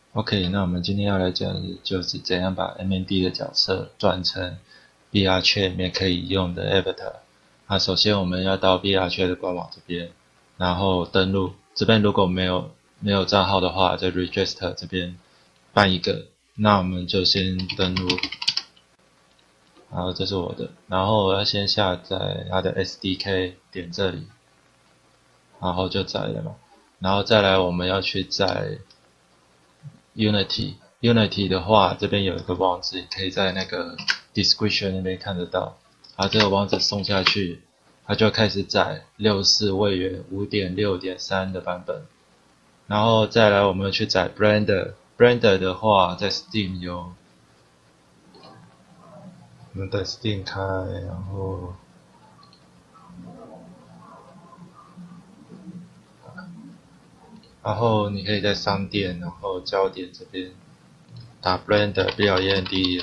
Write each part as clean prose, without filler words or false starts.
OK，那我们今天要来讲的就是怎样把 MND 的角色转成 VRChat 里面可以用的 Avatar。那首先我们要到 VRChat 的官网这边，然后登录。这边如果没有账号的话，在 Register 这边办一个。那我们就先登录，然后这是我的，然后我要先下载它的 SDK，点这里，然后就载了嘛。然后再来我们要去载 Unity 的话，这边有一个网址，可以在那个 description 那边看得到。这个网址送下去，它就开始载64位元 5.6.3 的版本。然后再来我们去载 Blender 的话，在 Steam 有，我们在 Steam 开，然后你可以在商店，然后焦点这边打 Blender BLEND，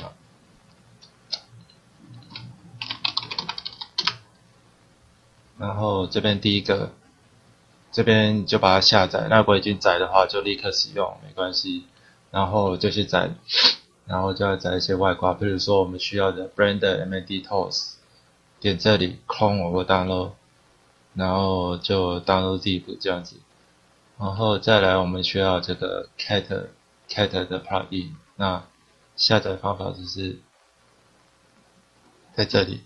然后这边第一个，这边就把它下载。那如果已经载的话，就立刻使用，没关系。然后就去载，然后就要载一些外挂，比如说我们需要的 Blender MND Tools，点这里 Clone 或 Download，然后就 Download zip 这样子。然后再来我们需要这个 Cat 的 Plugin，那下载方法就是在这里，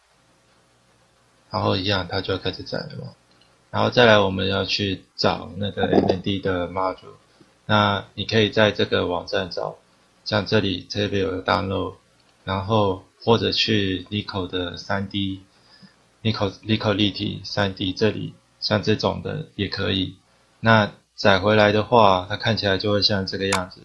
然后一样它就要开始载了嘛。然后再来我们要去找那个 MND 的 module，那你可以在这个网站找，像这边有个 download，然后或者去 Nico 的 3D，Nico 立体 3D 这里，像这种的也可以。那载回来的话，它看起来就会像这个样子。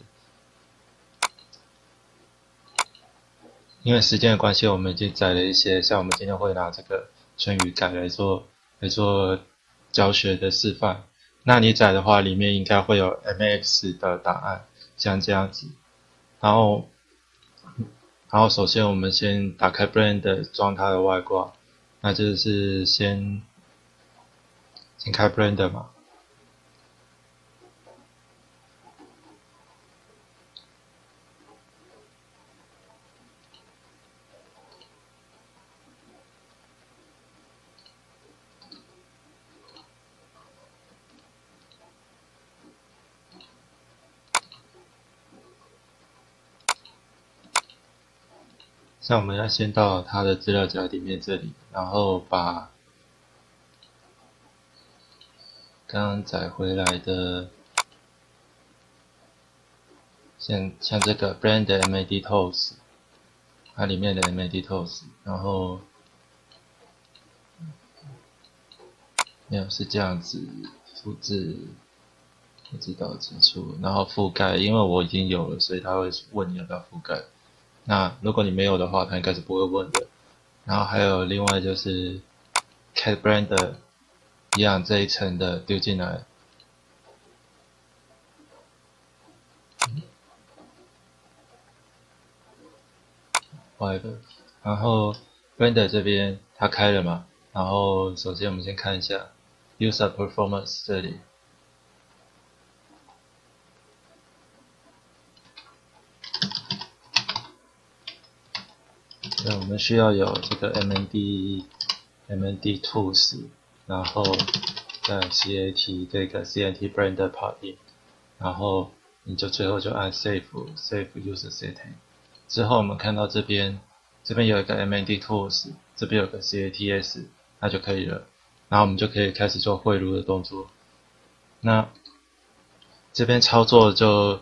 因为时间的关系，我们已经载了一些，像我们今天会拿这个春雨改来做教学的示范。那你载的话，里面应该会有 MX 的档案，像这样子。然后，首先我们先打开 Blender 装它的外挂，那就是先开 Blender 嘛。像我们要先到它的资料夹里面这里，然后把刚刚载回来的，像这个 Blender MAD Tools，它里面的 MAD Tools，然后没有是这样子复制，不知道指出，然后覆盖，因为我已经有了，所以它会问你要不要覆盖。那如果你没有的话，它应该是不会问的。然后还有另外就是 Cat Blender 一样这一层的丢进来，然后 Blender 这边它开了嘛，然后首先我们先看一下 User Performance 这里，那我们需要有这个 MND Tools，然后在 CAT 这个 CNT Blender Plugin，然后你就最后就按 Save User Setting。之后我们看到这边有一个 MND Tools，这边有个 CATS，那就可以了。然后我们就可以开始做汇入的动作。那这边操作就，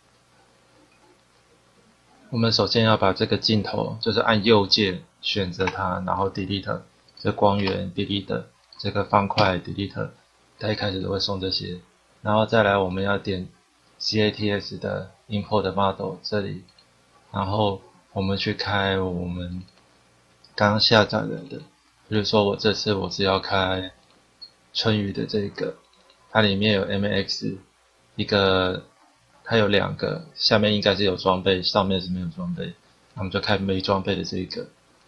我们首先要把这个镜头，就是按右键选择它，然后 Delete 这光源 Delete 这个方块 Delete，它一开始都会送这些。然后再来我们要点 CATS 的 Import Model 这里，然后我们去开我们刚下载了的，比如说这次我是要开春雨的这个，它里面有 MX 一个，它有两个，下面应该是有装备，上面是没有装备，那我们就开没装备的这个，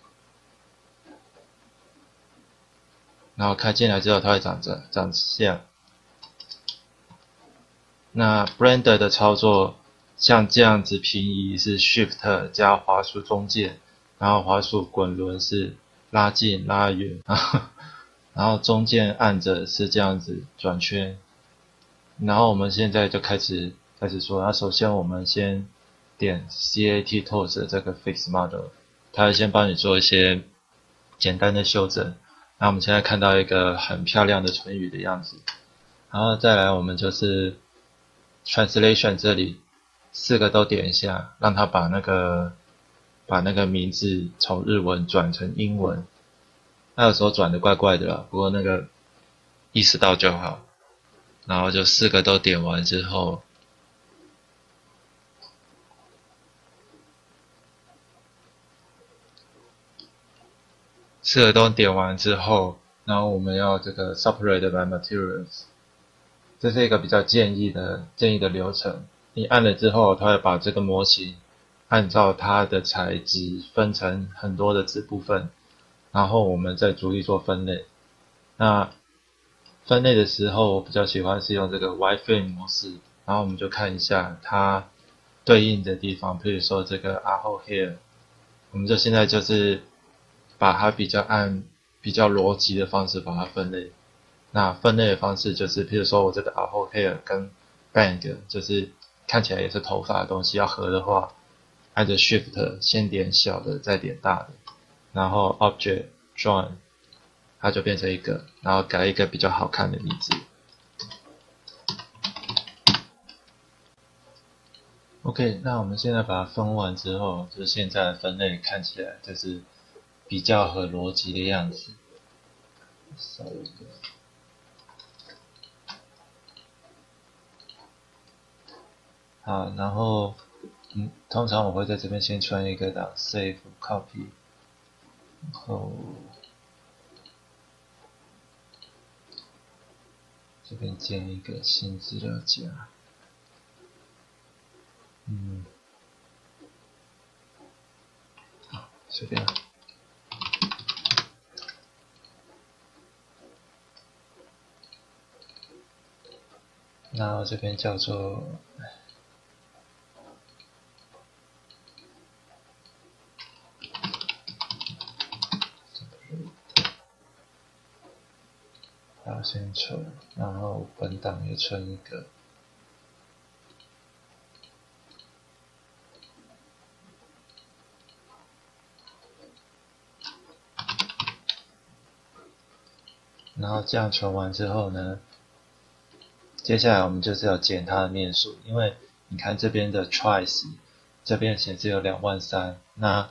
然后开进来之后它会长这样。那 Blender 的操作像这样子平移是 Shift 加滑鼠中键，然后滑鼠滚轮是拉近拉远，然后中键按着是这样子转圈。然后我们现在就开始说，那首先我们先点 CAT Tools 的这个 Fix Model， 它会先帮你做一些简单的修正。那我们现在看到一个很漂亮的唇语的样子，然后再来我们就是 Translation 这里4个都点一下，让它把那个名字从日文转成英文。它有时候转的怪怪的啦，不过那个意识到就好。然后就4个都点完之后，然后我们要这个 separate by materials， 这是一个比较建议的流程。你按了之后，它会把这个模型按照它的材质分成很多的子部分，然后我们再逐一做分类。那分类的时候，我比较喜欢是用这个 wireframe 模式，然后我们就看一下它对应的地方，比如说这个 arrow here， 我们就现在就是把它比较逻辑的方式把它分类。那分类的方式就是，譬如说我这个 arrow hair 跟 bang 就是看起来也是头发的东西，要合的话，按着 Shift 先点小的，再点大的，然后 Object Join， 它就变成一个，然后改一个比较好看的名字。OK， 那我们现在把它分完之后，就是现在的分类看起来就是比较合逻辑的样子。少一个。好，然后通常我会在这边先传一个档 save copy， 然后这边建一个新资料夹，好，随便。然后这边叫做好，先存，然后本档也存一个。然后这样存完之后呢，接下来我们就是要减它的面数，因为你看这边的 tries 这边显示有23000，那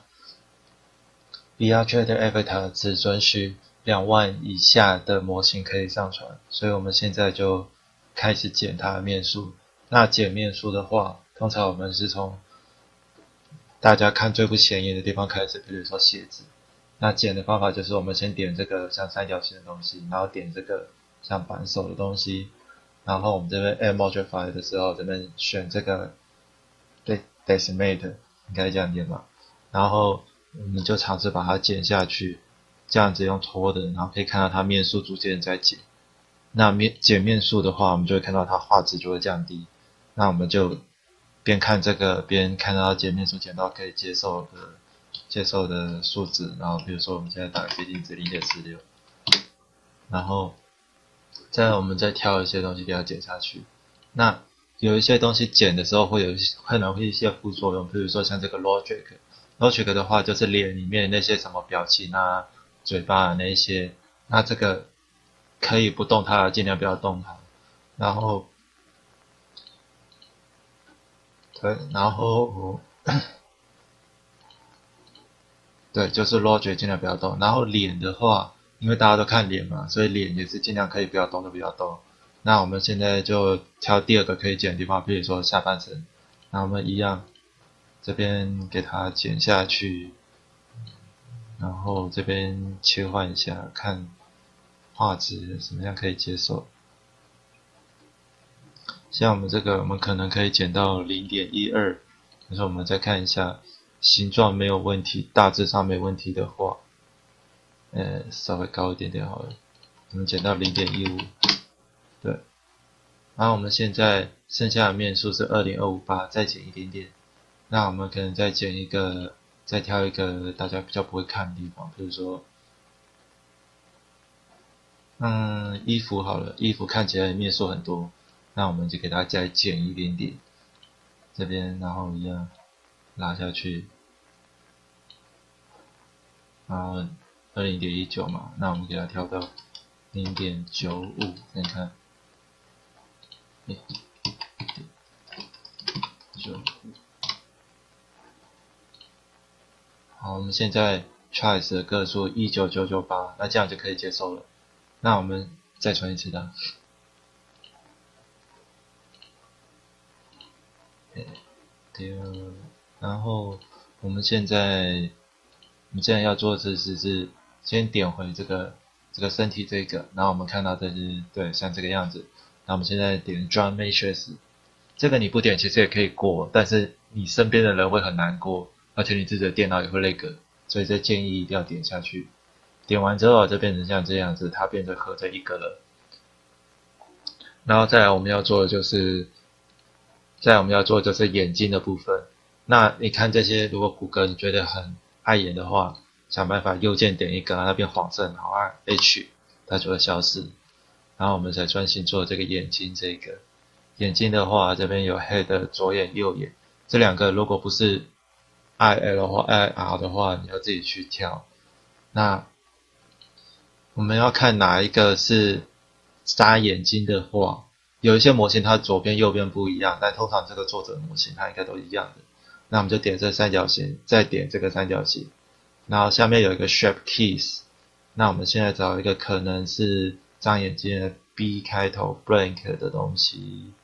BR Trader Avatar 只准许2万以下的模型可以上传，所以我们现在就开始减它的面数。那减面数的话，通常我们是从大家看最不显眼的地方开始，比如说鞋子。那减的方法就是我们先点这个像三角形的东西，然后点这个像扳手的东西，然后我们这边 add modify 的时候，这边选这个 decimate， 应该这样念吧。然后我们就尝试把它减下去，这样子用拖的，然后可以看到它面数逐渐在减。那减面数的话，我们就会看到它画质就会降低。那我们就边看这个边看到减面数减到可以接受的数值，然后比如说我们现在打个接近值 0.46， 然后我们再挑一些东西给它减下去。那有一些东西减的时候可能会一些副作用，比如说像这个 logic 的话就是脸里面那些什么表情啊、嘴巴啊那一些，那这个可以不动它，尽量不要动它。然后对，就是 logic 尽量不要动。然后脸的话，因为大家都看脸嘛，所以脸也是尽量可以不要动就不要动。那我们现在就挑第二个可以剪的地方，比如说下半身。那我们一样，这边给它剪下去，然后这边切换一下，看画质怎么样可以接受。像我们这个，我们可能可以剪到 0.12， 但是我们再看一下形状没有问题，大致上没问题的话，稍微高一点点好了，我们剪到 0.15， 对， 然后我们现在剩下的面数是20258，再减一点点。那我们可能再减一个，再挑一个大家比较不会看的地方，比如说，衣服好了，衣服看起来面数很多，那我们就给它再减一点点，这边然后一样拉下去，然后20.19嘛，那我们给它调到0.95，看看，0.95。好，我们现在 choice 的个数19998，那这样就可以接受了。那我们再传一次的，对，然后我们现在要做的是先点回这个身体这个，然后我们看到这是对像这个样子。那我们现在点 Drum Matrix， 这个你不点其实也可以过，但是你身边的人会很难过，而且你自己的电脑也会那个，所以这建议一定要点下去。点完之后就变成像这样子，它变成合成一个了。然后再来我们要做的就是眼睛的部分。那你看这些，如果骨骼你觉得很碍眼的话，想办法右键点一个，让它变黄色，然后按 H， 它就会消失。然后我们才专心做这个眼睛这个。眼睛的话，这边有 head 左眼右眼，这两个如果不是 IL 或 IR 的话，你要自己去挑。那我们要看哪一个是眨眼睛的话，有一些模型它左边右边不一样，但通常这个作者模型它应该都一样的。那我们就点这三角形，再点这个三角形，然后下面有一个 Shape Keys。那我们现在找一个可能是张眼睛的 B 开头 blank 的东西。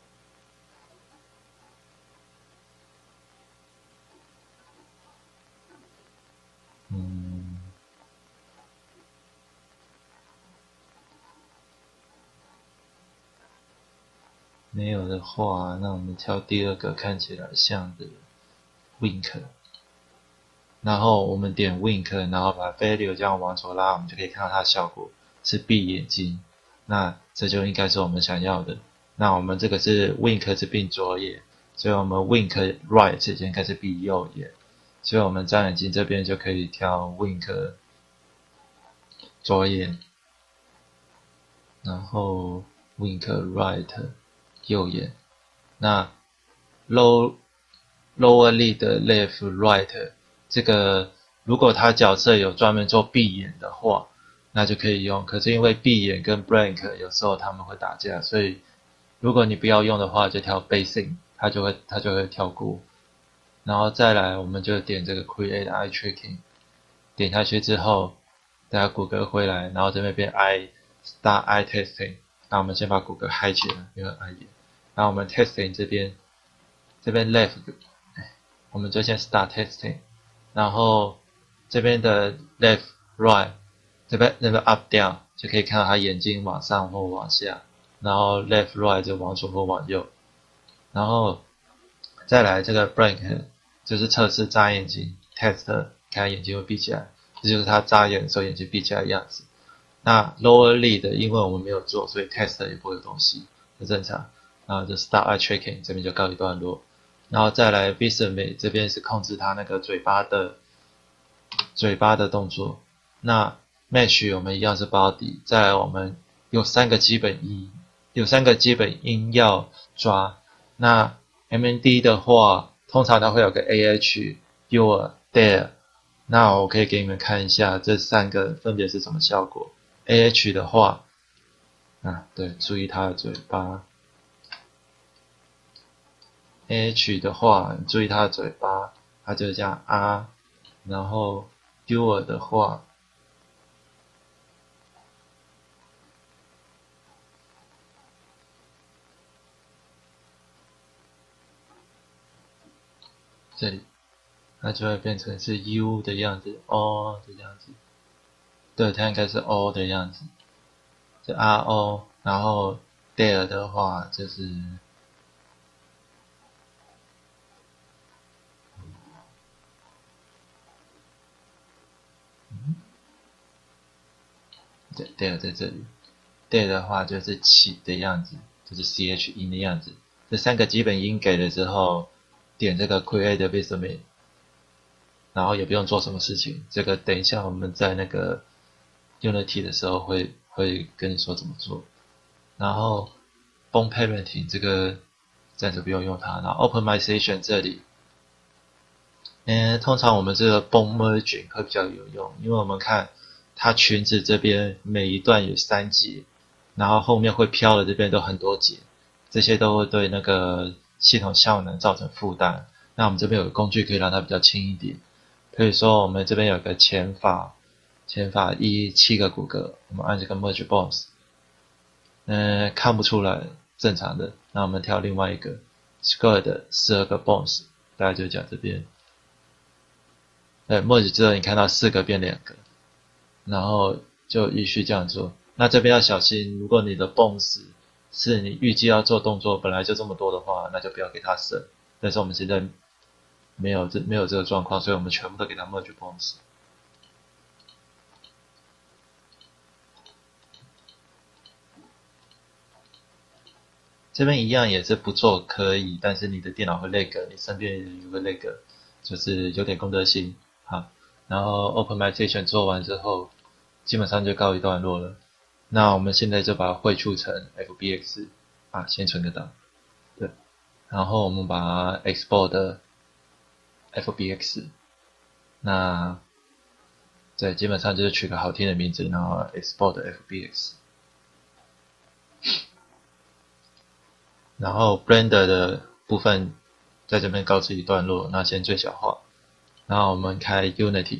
没有的话，那我们挑第二个看起来像的 Wink。然后我们点 Wink， 然后把 Value 这样往左拉，我们就可以看到它的效果是闭眼睛。那这就应该是我们想要的。那我们这个是 Wink 是闭左眼，所以我们 Wink Right 应该是闭右眼。所以我们张眼睛这边就可以挑 Wink 左眼，然后 Wink Right 右眼。那 Lower Lid Left Right 这个，如果他角色有专门做闭眼的话，那就可以用。可是因为闭眼跟 blank 有时候他们会打架，所以如果你不要用的话，就挑 Basic， 它就会跳过。然后再来，我们就点这个 Create Eye Tracking， 点下去之后，大家骨骼回来，然后这边变 Start Eye Testing。那我们先把骨骼嗨起来，因为碍眼。然后我们 Testing 这边 Left， 我们就先 Start Testing。然后这边的 left right 这边那个 up down 就可以看到他眼睛往上或往下，然后 left right 就往左或往右。然后再来这个 blank 就是测试眨眼睛 test， 看眼睛会闭起来，这就是他眨眼的时候眼睛闭起来的样子。那 lower lid 因为我们没有做，所以 test 也不会有东西，很正常。然后就 start eye tracking 这边就告一段落。然后再来 Visme 这边是控制它那个嘴巴的动作。那 Mesh 我们一样是 Body。再来我们有三个基本音要抓。那 MND 的话，通常它会有个 AH、Your、There。那我可以给你们看一下这三个分别是什么效果。AH 的话，对，注意它的嘴巴。H 的话，注意它的嘴巴，它就这样啊。然后 Your 的话，这里它就会变成是 U 的样子 ，O 的样子。对，它应该是 O 的样子，是 RO。然后 There 的话就是对 There 在这里。There 的话就是起的样子， 就是 ch 音的样子。这3个基本音给了之后，点这个 Create Visimi， 然后也不用做什么事情。这个等一下我们在那个 Unity 的时候会跟你说怎么做。然后 Bone Parenting 这个暂时不用它。然后 Optimization 这里，通常我们这个 Bone Merging 会比较有用，因为我们看它裙子这边每一段有3节，然后后面会飘的这边都很多节，这些都会对那个系统效能造成负担。那我们这边有个工具可以让它比较轻一点。可以说我们这边有个前法7个骨骼，我们按这个 Merge Bones， 看不出来正常的，那我们挑另外一个 Square 12个 Bones， 大概就讲这边。Merge 之后你看到4个变2个，然后就继续这样做。那这边要小心，如果你的 Bones 是你预计要做动作本来就这么多的话，那就不要给它省。但是我们现在没有这个状况，所以我们全部都给它 Merge Bones。这边一样也是不做可以，但是你的电脑会 lag， 你身边人也会 lag， 就是有点公德心。好，然后 Optimization 做完之后，基本上就告一段落了。那我们现在就把它汇出成 FBX， 先存个档，对，然后我们把它 export 的 FBX， 那对，基本上就是取个好听的名字，然后 export 的 FBX。然后 Blender 的部分在这边告知一段落，那先最小化。然后我们开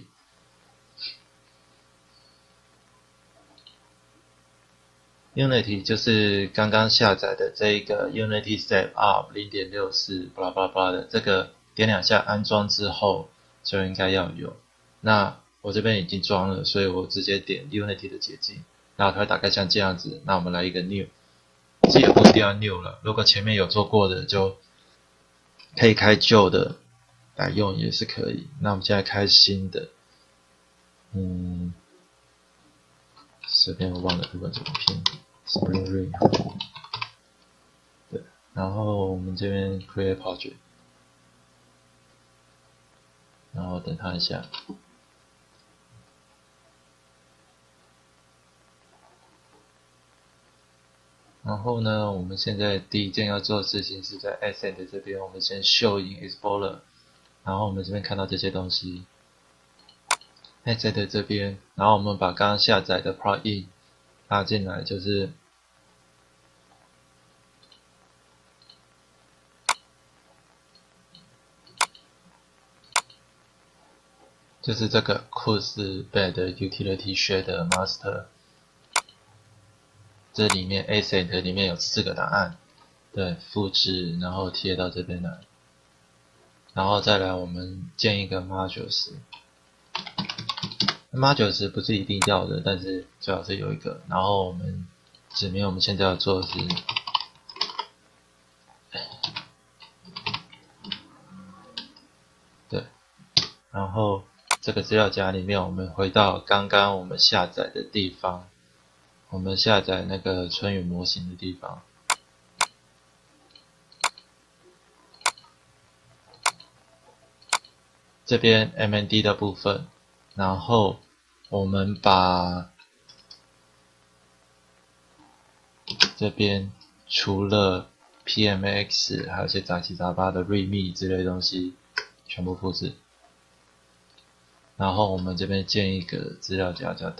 Unity。Unity 就是刚刚下载的这一个 Unity Step Up 0.64 巴拉巴拉巴拉的，这个点2下安装之后就应该要有。那我这边已经装了，所以我直接点 Unity 的捷径，然后它会打开像这样子。那我们来一个 New。这也不一定要 new 了，如果前面有做过的就可以开旧的来用也是可以。那我们现在开新的，随便我忘了日文怎么拼 ，Spring Ring。对，然后我们这边 Create Project， 然后等它一下。然后呢，我们现在第一件要做的事情是在 Asset 这边，我们先 Show in Explorer， 然后我们这边看到这些东西 ，Asset 这边，然后我们把刚刚下载的 Plugin 拉进来，就是这个 Course Bed Utility Shader Master。这里面 Asset 里面有4个档案，对，复制然后贴到这边来，然后再来我们建一个 Modules。Modules 不是一定要的，但是最好是有一个。然后我们指明我们现在要做的是，对，然后这个资料夹里面，我们回到刚刚我们下载的地方。我们下载那个春雨模型的地方，这边 MND 的部分，然后我们把这边除了 PMX 还有一些杂七杂八的 README 之类的东西全部复制，然后我们这边建一个资料夹叫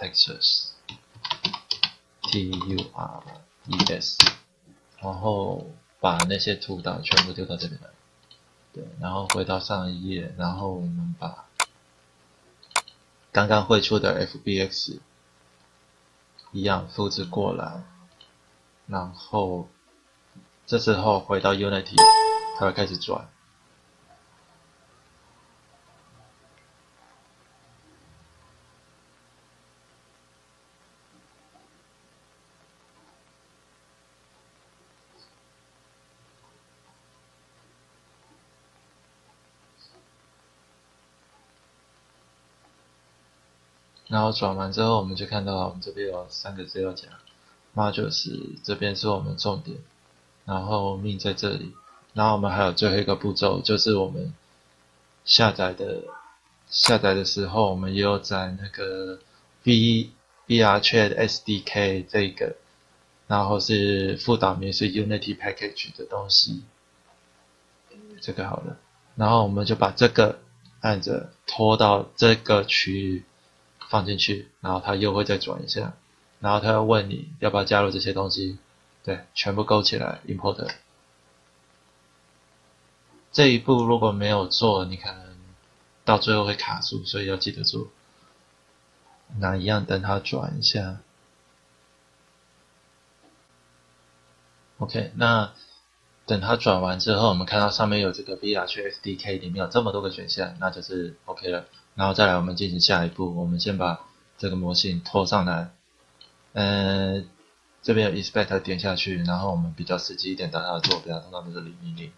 Textures。TURES， 然后把那些图档全部丢到这边来，对，然后回到上一页，然后我们把刚刚绘出的 FBX 一样复制过来，然后这时候回到 Unity， 它会开始转。然后转完之后，我们就看到我们这边有3个资料夹 ，Modules 这边是我们重点， 然后命在这里，然后我们还有最后一个步骤，就是我们下载的时候，我们也有在那个 VRChat SDK 这个，然后是副导名是 Unity Package 的东西，这个好了，然后我们就把这个按着拖到这个区域放进去，然后它又会再转一下，然后它要问你要不要加入这些东西，对，全部勾起来 import。这一步如果没有做，你可能到最后会卡住，所以要记得做。那一样等它转一下。OK， 那等它转完之后，我们看到上面有这个 VRChat SDK 里面有这么多个选项，那就是 OK 了。然后再来我们进行下一步，我们先把这个模型拖上来。这边有 Inspect 点下去，然后我们比较实际一点，当它的坐标通常都是000。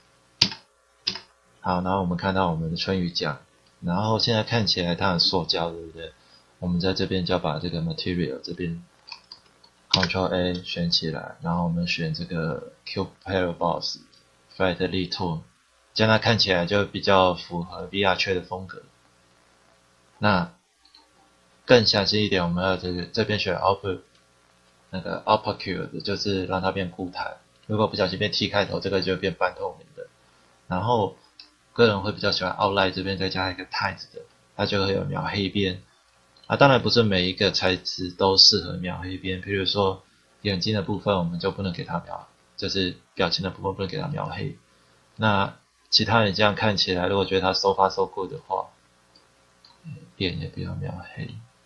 好，然后我们看到我们的春雨酱，然后现在看起来它很塑胶，对不对？我们在这边就要把这个 Material 这边 Ctrl A 选起来，然后我们选这个 Cube Parabox Flatly Tool， 这样它看起来就比较符合 VRChat 的风格。那更详细一点，我们要这边选 Output 那个 Opaque 就是让它变固态，如果不小心变 T 开头，这个就变半透明的。然后个人会比较喜欢 Outline 这边再加一个 Tight 的，它就会有描黑边。当然不是每一个材质都适合描黑边，比如说眼睛的部分我们就不能给它描，就是表情的部分不能给它描黑。那其他人这样看起来，如果觉得它 so far so good 的话，边也不要描黑，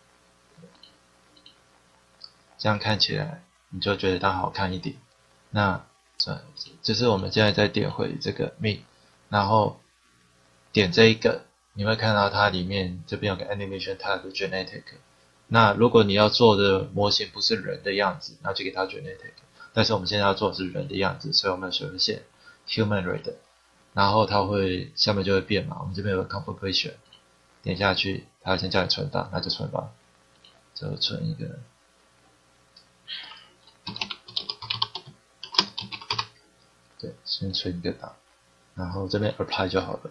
这样看起来你就觉得它好看一点。那就是我们现在再点回这个 Me， 然后点这一个，你会看到它里面这边有个 Animation Tag Genetic。那如果你要做的模型不是人的样子，那就给它 Genetic。但是我们现在要做的是人的样子，所以我们选线 Humanoid， 然后它会下面就会变嘛。我们这边有个 Configuration， 点下去，它会先叫你存档，那就存吧，就存一个。对，先存一个档，然后这边 Apply 就好了。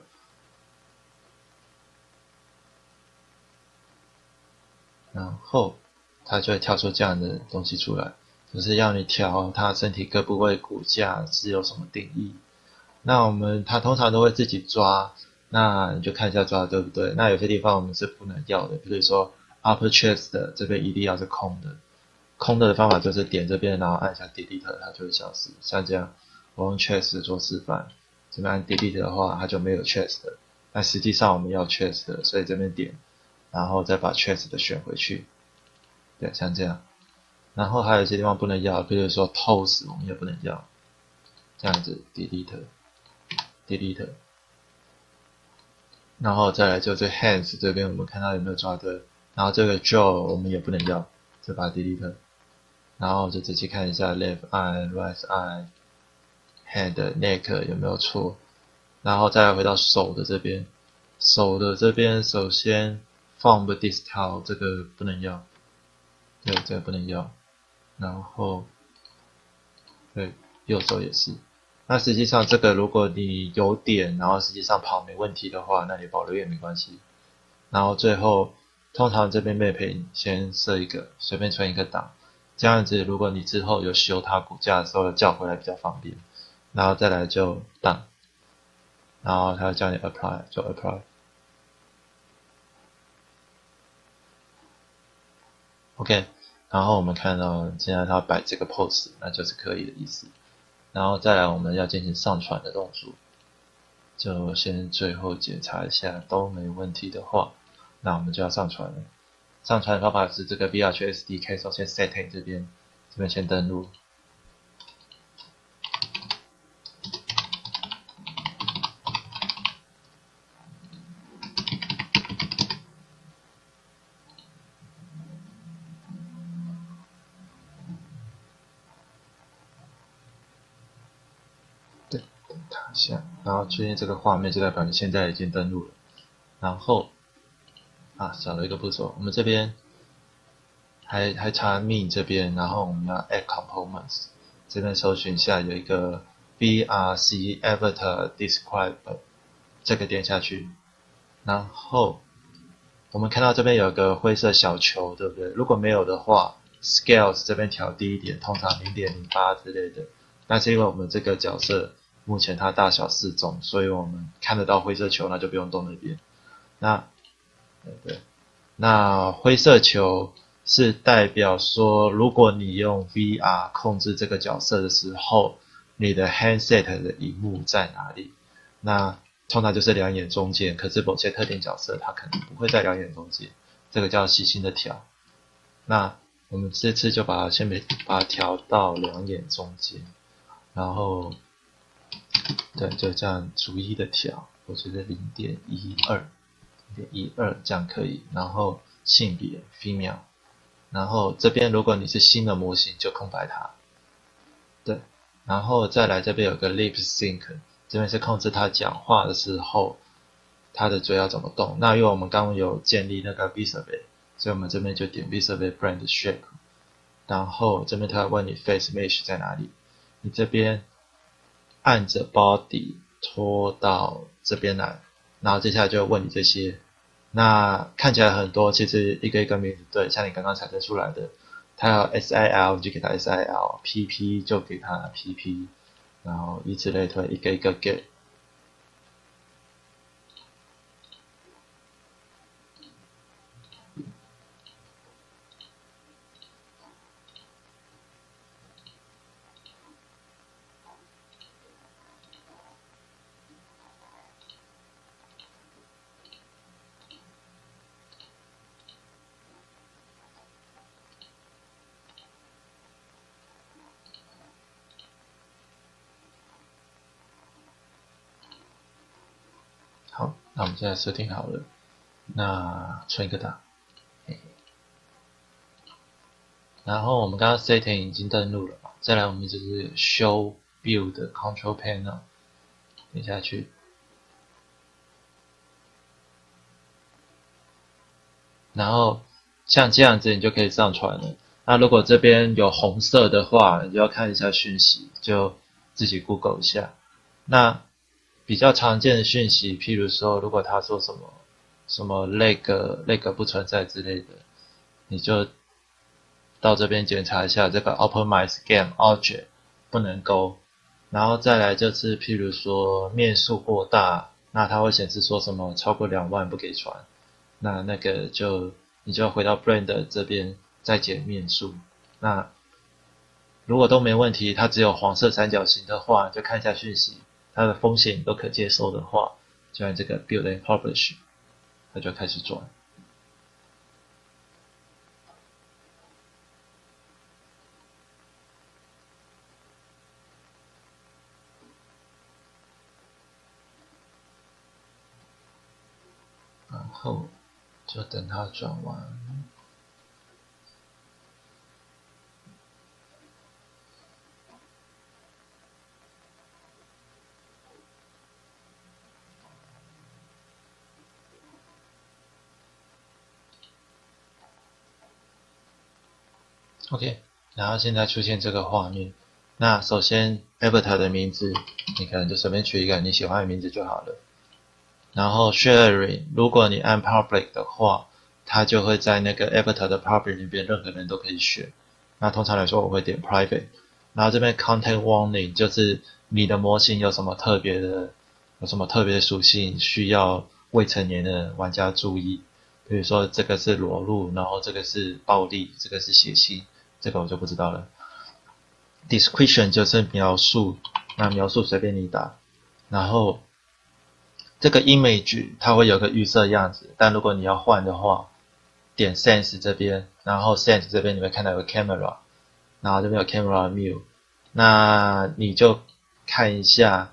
然后它就会跳出这样的东西出来，就是要你调它身体各部位骨架是有什么定义。那它通常都会自己抓，那你就看一下抓对不对。那有些地方我们是不能要的，比如说 Upper Chest 的这边一定要是空的。空的方法就是点这边，然后按下 Delete， 它就会消失。像这样，我用 Chest 做示范，这边按 Delete 的话，它就没有 Chest。但实际上我们要 Chest， 所以这边点。然后再把 Chest 的选回去，对，像这样。然后还有一些地方不能要，比如说 Toes 我们也不能要，这样子 Delete， 然后再来就这 Hands 这边我们看到有没有抓对，然后这个 Jaw 我们也不能要，就把它 Delete， 然后就仔细看一下 Left Eye、Right Eye、Head、Neck 有没有错，然后再来回到手的这边，手的这边首先Form Distal 这个不能要，对，这个不能要。然后，对，右手也是。那实际上这个如果你有点，然后实际上跑没问题的话，那你保留也没关系。然后最后，通常这边Map先设一个，随便存一个档，这样子如果你之后有修它骨架的时候叫回来比较方便。然后再来就档，然后它叫你 Apply 就 Apply。OK， 然后我们看到现在它摆这个 pose， 那就是可以的意思。然后再来我们要进行上传的动作，就先最后检查一下都没问题的话，那我们就要上传了。上传的方法是这个 VRChat SDK， 首先 Setting 这边先登录。对，等它一下，然后出现这个画面就代表你现在已经登录了。然后少了一个步骤，我们这边还差 Min 这边，然后我们要 Add Components， 这边搜寻下有一个 VRC Avatar Describe， 这个点下去，然后我们看到这边有个灰色小球，对不对？如果没有的话 ，Scales 这边调低一点，通常 0.08 之类的。但是因为我们这个角色目前它大小适中，所以我们看得到灰色球，那就不用动那边。那灰色球是代表说，如果你用 VR 控制这个角色的时候，你的 handset 的萤幕在哪里？那通常就是两眼中间，可是某些特定角色它可能不会在两眼中间，这个叫细心的调。那我们这次就先把它调到两眼中间，然后对，就这样逐一的调，我觉得 0.12 这样可以。然后性别 female， 然后这边如果你是新的模型就空白它，对，然后再来这边有个 lip sync， 这边是控制它讲话的时候它的嘴要怎么动。那因为我们刚刚有建立那个 Visibly， 所以我们这边就点 Visibly Brand Shape， 然后这边它会问你 Face Mesh 在哪里，你这边按着 Body 拖到这边来，然后接下来就问你这些。那看起来很多，其实一个一个名字对，像你刚刚产生出来的，它有 SIL 就给它 SIL，PP 就给它 PP， 然后以此类推，一个一个给。好，那我们现在设定好了，那存一个档，然后我们刚刚 setting 已经登录了嘛，再来我们就是 show build control panel， 点下去，然后像这样子你就可以上传了。那如果这边有红色的话，你就要看一下讯息，就自己 Google 一下。那比较常见的讯息，譬如说如果他说什么lag 不存在之类的，你就到这边检查一下这个 optimize game object 不能勾。然后再来就是譬如说面数过大，那它会显示说什么超过2万不给传，那个你就回到 brand 这边再减面数。那如果都没问题，它只有黄色三角形的话，就看一下讯息，它的风险都可接受的话，就按这个 build and publish， 它就开始转。然后就等它转完。OK， 然后现在出现这个画面。那首先 Avatar 的名字，你可能就随便取一个你喜欢的名字就好了。然后 Sharing， 如果你按 Public 的话，它就会在那个 Avatar 的 Public 里边，任何人都可以选。那通常来说，我会点 Private。然后这边 Content Warning 就是你的模型有什么特别的属性需要未成年的玩家注意。比如说这个是裸露，然后这个是暴力，这个是血腥，这个我就不知道了。Description 就是描述，那描述随便你打。然后这个 image 它会有个预设样子，但如果你要换的话，点 Sense 这边，然后 Sense 这边你会看到有个 Camera， 然后这边有 Camera View， 那你就看一下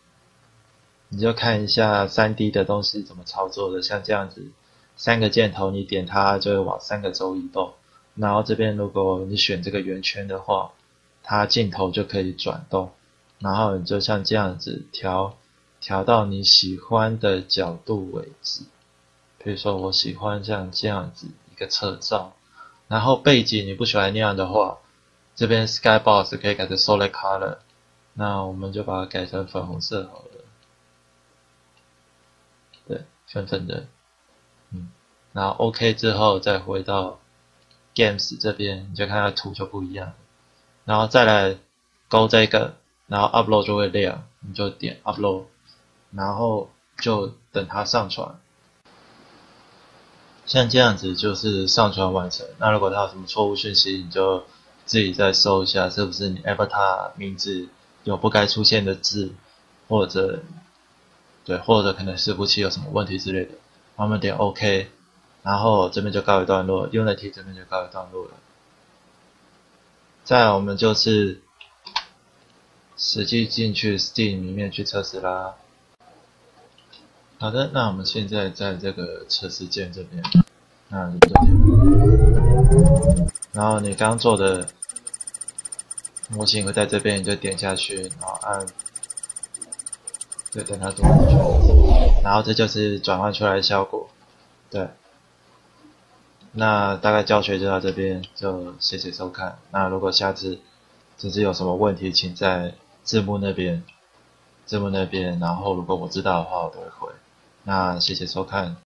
3D 的东西怎么操作的，像这样子，3个箭头你点它就会往3个轴移动，然后这边如果你选这个圆圈的话，它镜头就可以转动，然后你就像这样子调到你喜欢的角度为止。比如说我喜欢像这样子一个侧照，然后背景你不喜欢那样的话， 这边 Skybox 可以改成 Solid Color， 那我们就把它改成粉红色好了。对，粉粉的，然后 OK 之后再回到 Games 这边，你就看它图就不一样了。然后再来勾这个，然后 Upload 就会亮，你就点 Upload， 然后就等它上传。像这样子就是上传完成。那如果它有什么错误讯息，你就自己再搜一下，是不是你 Avatar 名字有不该出现的字，或者可能伺服器有什么问题之类的。我们点 OK， 然后这边就告一段落 ，Unity 这边就告一段落了。再来我们就是实际进去 Steam 里面去测试啦。好的，那我们现在在这个测试键这边，那你就点，然后你刚做的模型会在这边，你就点下去，然后按，对，等它读进去，然后这就是转换出来的效果，对。那大概教学就到这边，就谢谢收看。那如果下次就是有什么问题，请在字幕那边，然后如果我知道的话，我都会回。那谢谢收看。